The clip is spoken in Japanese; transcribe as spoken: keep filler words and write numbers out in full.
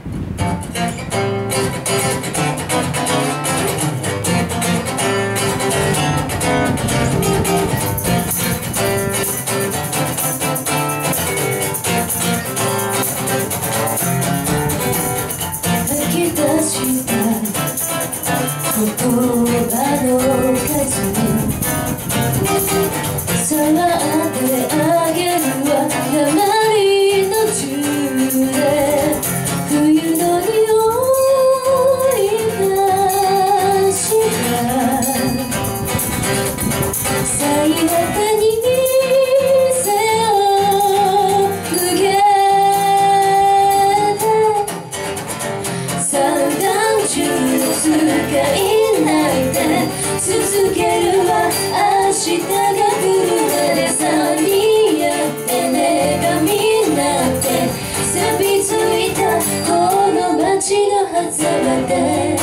言葉の数触ってあげるわ鉛の銃で冬の匂いがした最悪に背を向けて散弾銃の使い続けるわ明日が来るまでさにやってねがみんなって錆びついたこの街の狭間で